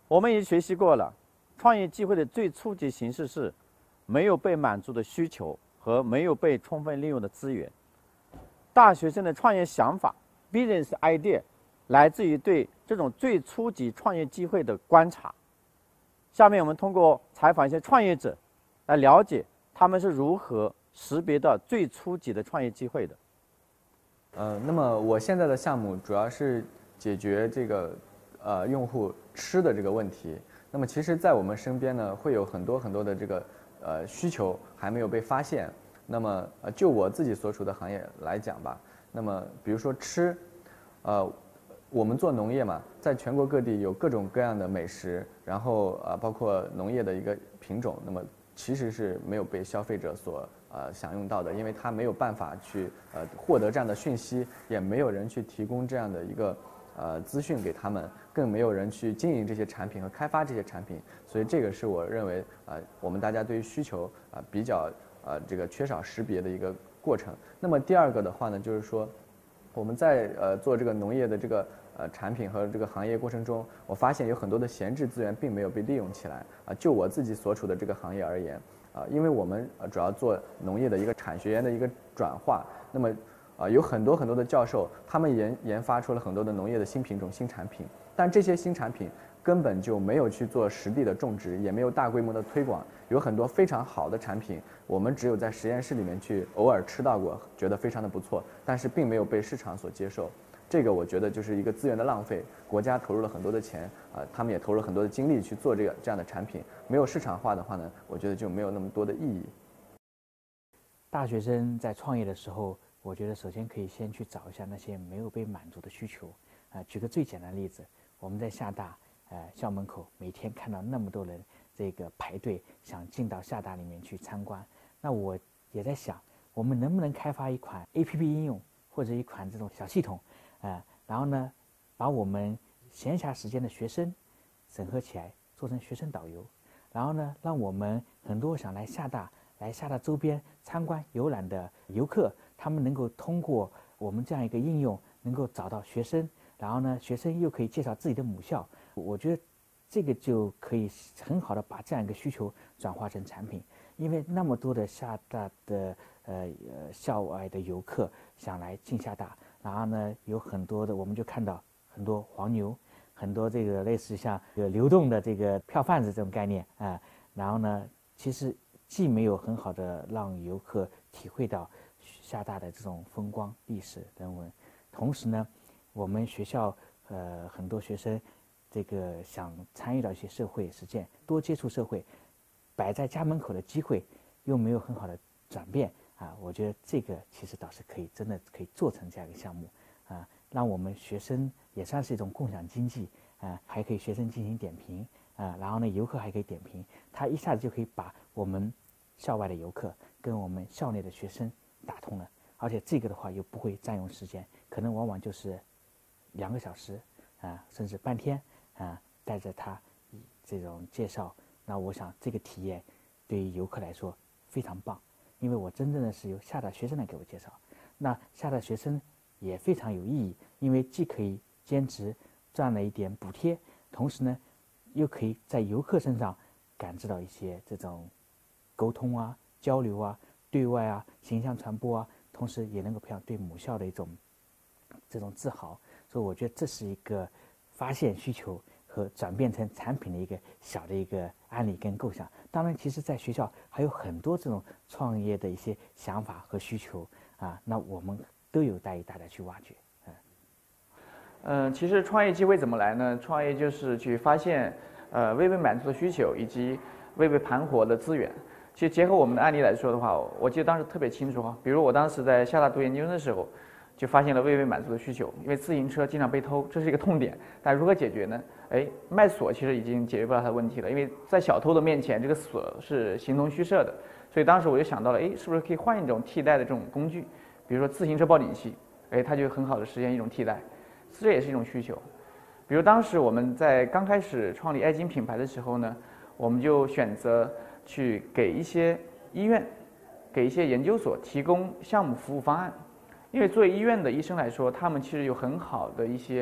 我们已经学习过了，创业机会的最初级形式是没有被满足的需求和没有被充分利用的资源。大学生的创业想法 （business idea） 来自于对这种最初级创业机会的观察。下面我们通过采访一些创业者，来了解他们是如何识别到最初级的创业机会的。 那么我现在的项目主要是解决这个用户吃的这个问题。那么其实，在我们身边呢，会有很多的这个需求还没有被发现。那么就我自己所处的行业来讲吧，那么比如说吃，我们做农业嘛，在全国各地有各种各样的美食，然后包括农业的一个品种，那么其实是没有被消费者所享用到的，因为他没有办法去获得这样的讯息，也没有人去提供这样的一个资讯给他们，更没有人去经营这些产品和开发这些产品，所以这个是我认为我们大家对于需求比较这个缺少识别的一个过程。那么第二个的话呢，就是说我们在做这个农业的这个产品和这个行业过程中，我发现有很多的闲置资源并没有被利用起来就我自己所处的这个行业而言因为我们主要做农业的一个产学研的一个转化，那么有很多的教授，他们研发出了很多的农业的新品种、新产品，但这些新产品根本就没有去做实地的种植，也没有大规模的推广。有很多非常好的产品，我们只有在实验室里面去偶尔吃到过，觉得非常的不错，但是并没有被市场所接受。这个我觉得就是一个资源的浪费，国家投入了很多的钱他们也投入了很多的精力去做这样的产品，没有市场化的话呢，我觉得就没有那么多的意义。 大学生在创业的时候，我觉得首先可以先去找一下那些没有被满足的需求举个最简单的例子，我们在厦大校门口每天看到那么多人这个排队想进到厦大里面去参观，那我也在想，我们能不能开发一款 APP 应用或者一款这种小系统然后呢把我们闲暇时间的学生整合起来做成学生导游，然后呢让我们很多想来厦大周边参观游览的游客，他们能够通过我们这样一个应用能够找到学生，然后呢学生又可以介绍自己的母校，我觉得这个就可以很好的把这样一个需求转化成产品。因为那么多的厦大的校外的游客想来进厦大，然后呢有很多的我们就看到很多黄牛，很多这个类似像流动的这个票贩子这种概念然后呢其实既没有很好的让游客体会到厦大的这种风光、历史、人文，同时呢，我们学校很多学生这个想参与到一些社会实践，多接触社会，摆在家门口的机会又没有很好的转变我觉得这个其实倒是真的可以做成这样一个项目让我们学生也算是一种共享经济还可以学生进行点评然后呢游客还可以点评，他一下子就可以把我们校外的游客跟我们校内的学生打通了，而且这个的话又不会占用时间，可能往往就是2个小时甚至半天带着他这种介绍，那我想这个体验对于游客来说非常棒，因为我真正的是由厦大学生来给我介绍，那厦大学生也非常有意义，因为既可以兼职赚了一点补贴，同时呢又可以在游客身上感知到一些这种沟通交流对外形象传播同时也能够培养对母校的一种这种自豪，所以我觉得这是一个发现需求和转变成产品的一个小的一个案例跟构想。当然其实在学校还有很多这种创业的一些想法和需求那我们都有待于大家去挖掘其实创业机会怎么来呢？创业就是去发现未被满足的需求以及未被盘活的资源。其实结合我们的案例来说的话，我记得当时特别清楚比如我当时在厦大读研究生的时候，就发现了未被满足的需求，因为自行车经常被偷，这是一个痛点。但如何解决呢？卖锁其实已经解决不了它的问题了，因为在小偷的面前，这个锁是形同虚设的。所以当时我就想到了，是不是可以换一种替代的这种工具，比如说自行车报警器，它就很好的实现一种替代。这也是一种需求。比如当时我们在刚开始创立爱金品牌的时候呢，我们就选择去给一些医院、给一些研究所提供项目服务方案。因为作为医院的医生来说，他们其实有很好的一些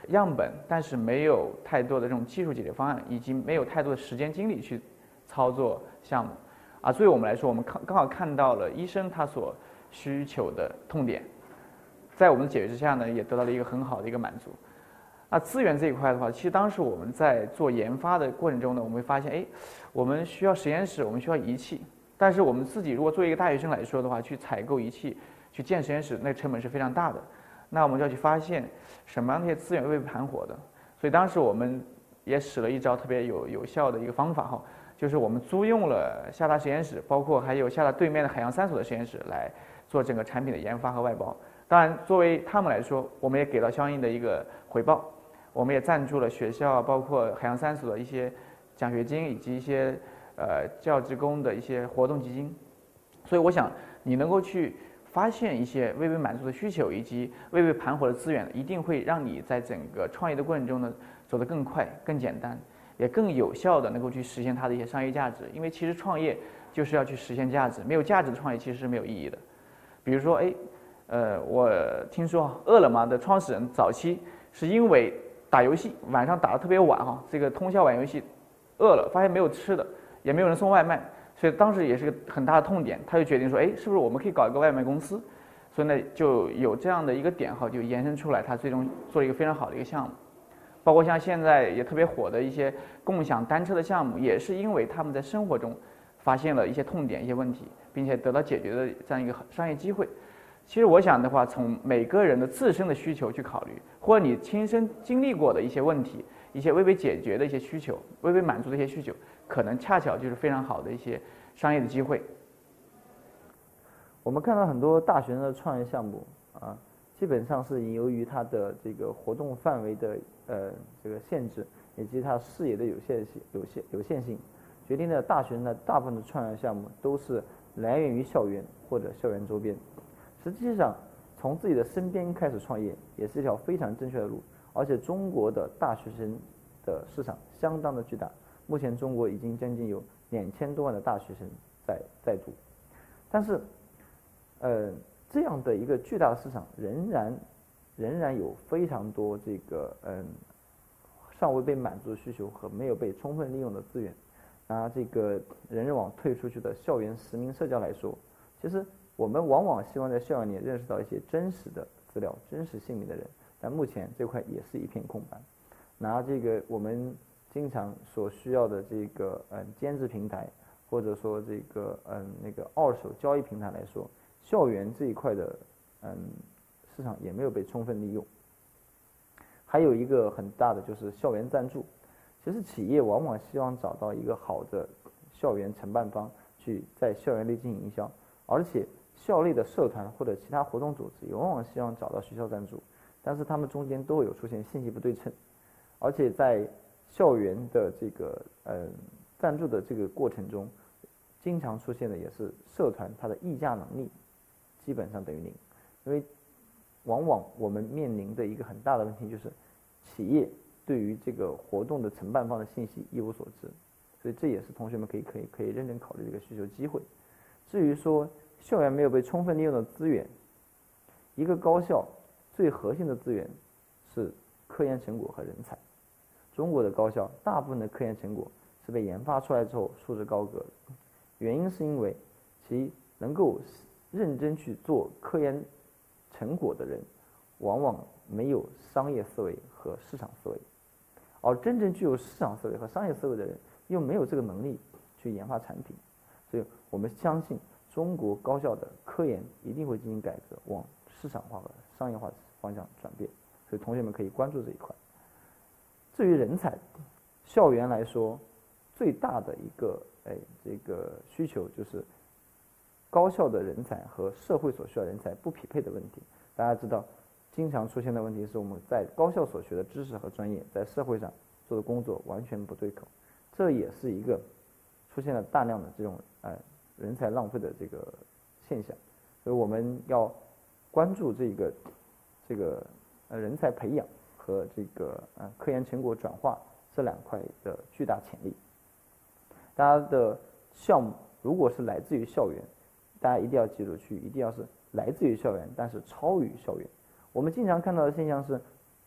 样本，但是没有太多的这种技术解决方案，以及没有太多的时间精力去操作项目。作为我们来说，我们刚好看到了医生他所需求的痛点，在我们的解决之下呢，也得到了一个很好的一个满足。资源这一块的话，其实当时我们在做研发的过程中呢，我们会发现，我们需要实验室，我们需要仪器，但是我们自己如果作为一个大学生来说的话，去采购仪器、去建实验室，那成本是非常大的。那我们就要去发现什么样的一些资源会被盘活的。所以当时我们也使了一招特别有效的一个方法哈，就是我们租用了厦大实验室，包括还有厦大对面的海洋3所的实验室来做整个产品的研发和外包。当然，作为他们来说，我们也给到相应的一个回报。我们也赞助了学校，包括海洋3所的一些奖学金，以及一些教职工的一些活动基金。所以我想，你能够去发现一些未被满足的需求，以及未被盘活的资源，一定会让你在整个创业的过程中呢，走得更快、更简单，也更有效的能够去实现它的一些商业价值。因为其实创业就是要去实现价值，没有价值的创业其实是没有意义的。比如说，我听说饿了么的创始人早期是因为打游戏，晚上打得特别晚哈，这个通宵玩游戏，饿了，发现没有吃的，也没有人送外卖，所以当时也是个很大的痛点，他就决定说，是不是我们可以搞一个外卖公司？所以呢，就有这样的一个点哈，就延伸出来，他最终做了一个非常好的一个项目。包括像现在也特别火的一些共享单车的项目，也是因为他们在生活中发现了一些痛点、一些问题，并且得到解决的这样一个商业机会。其实我想的话，从每个人的自身的需求去考虑，或者你亲身经历过的一些问题，一些未被解决的一些需求，未被满足的一些需求，可能恰巧就是非常好的一些商业的机会。 我们看到很多大学生的创业项目基本上是由于它的这个活动范围的这个限制，以及它视野的有限性，决定了大学生的大部分的创业项目都是来源于校园或者校园周边。实际上，从自己的身边开始创业也是一条非常正确的路，而且中国的大学生的市场相当的巨大，目前中国已经将近有2000多万的大学生在读，但是，这样的一个巨大的市场仍然有非常多这个尚未被满足的需求和没有被充分利用的资源。拿这个人人网推出去的校园实名社交来说，其实我们往往希望在校园里认识到一些真实的资料、真实姓名的人，但目前这块也是一片空白。拿这个我们经常所需要的这个兼职平台，或者说这个那个二手交易平台来说，校园这一块的市场也没有被充分利用。还有一个很大的就是校园赞助，其实企业往往希望找到一个好的校园承办方去在校园内进行营销，而且校内的社团或者其他活动组织也往往希望找到学校赞助，但是他们中间都会有出现信息不对称，而且在校园的这个赞助的这个过程中，经常出现的也是社团它的议价能力基本上等于零，因为往往我们面临的一个很大的问题就是企业对于这个活动的承办方的信息一无所知，所以这也是同学们可以认真考虑这个需求机会。至于说校园没有被充分利用的资源，一个高校最核心的资源是科研成果和人才。中国的高校大部分的科研成果是被研发出来之后束之高阁的，原因是因为其能够认真去做科研成果的人，往往没有商业思维和市场思维，而真正具有市场思维和商业思维的人，又没有这个能力去研发产品。所以我们相信中国高校的科研一定会进行改革，往市场化和商业化方向转变。所以同学们可以关注这一块。至于人才，校园来说，最大的一个这个需求就是高校的人才和社会所需要人才不匹配的问题。大家知道，经常出现的问题是我们在高校所学的知识和专业，在社会上做的工作完全不对口，这也是一个出现了大量的这种人才浪费的这个现象。所以我们要关注这个人才培养和这个科研成果转化这两块的巨大潜力。大家的项目如果是来自于校园，大家一定要记住一定要是来自于校园，但是超于校园。我们经常看到的现象是，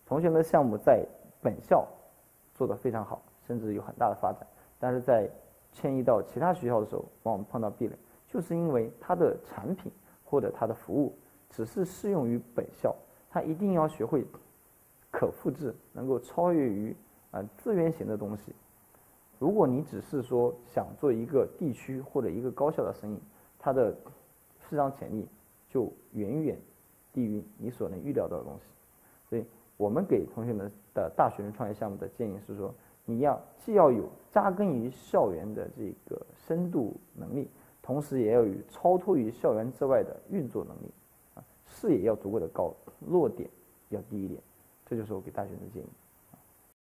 同学们的项目在本校做得非常好，甚至有很大的发展，但是在迁移到其他学校的时候，往往碰到壁垒，就是因为它的产品或者它的服务只是适用于本校，它一定要学会可复制，能够超越于资源型的东西。如果你只是说想做一个地区或者一个高校的生意，它的市场潜力就远远低于你所能预料到的东西。所以我们给同学们的大学生创业项目的建议是说，你既要有扎根于校园的这个深度能力，同时也要有超脱于校园之外的运作能力，视野要足够的高，落点要低一点，这就是我给大学生的建议。